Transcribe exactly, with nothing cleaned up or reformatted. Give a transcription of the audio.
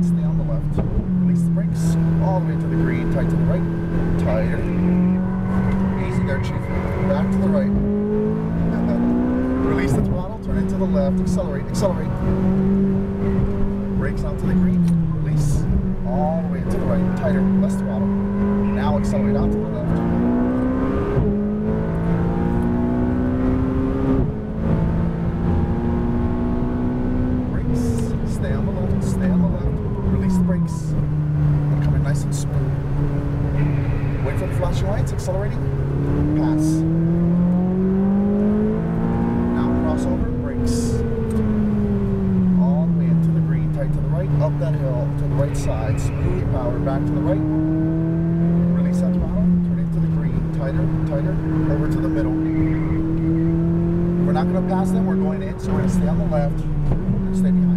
right, stay on the left. Release the brakes, all the way to the green, tight to the right, tighter. Easy there, Chief. Back to the right. Release the throttle, turn it to the left, accelerate, accelerate. Brakes onto the green, release, all the way to the right, tighter, less throttle. Now accelerate out to the left. Brakes, stay on the left, stay on the left. Release the brakes. They're coming nice and smooth. Wait for the flashing lights, accelerating, pass. Over, brakes, all the way into the green, tight to the right, up that hill, to the right side, smooth power, back to the right, release that throttle, turn it to the green, tighter, tighter, over to the middle. We're not going to pass them, we're going in, so we're going to stay on the left and stay behind.